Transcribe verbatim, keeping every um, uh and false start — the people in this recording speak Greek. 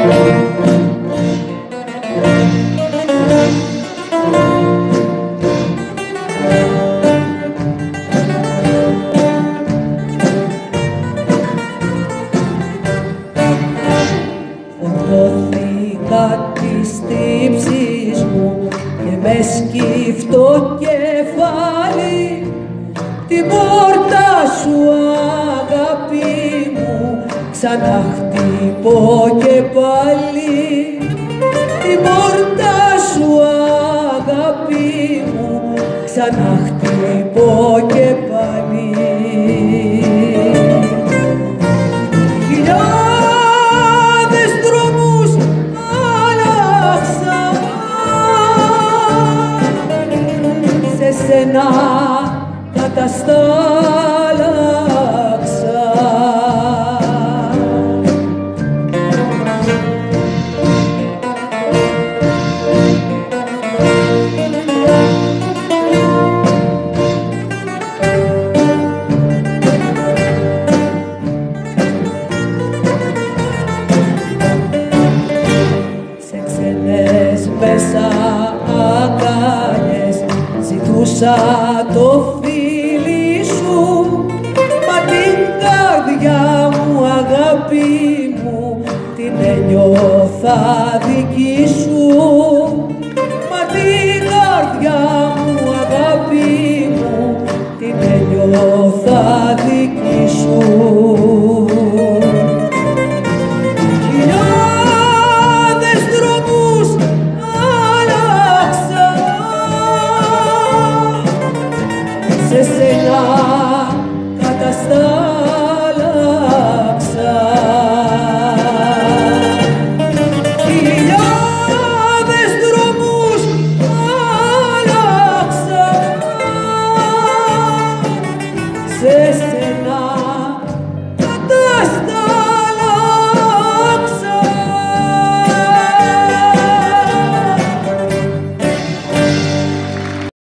Φορτώθηκα τις τύψεις μου και με σκύφτο κεφάλι την πόρτα σου αγάπη μου ξανά χτυπώ και πάλι, την πόρτα σου αγάπη μου ξανά χτυπώ και πάλι. Σένα καταστάλαξα. Σε ξένες μέσα αγκάλιες ζητούσα το φίλι σου, μα την καρδιά μου αγάπη μου την ένιωθα δική σου, μα την καρδιά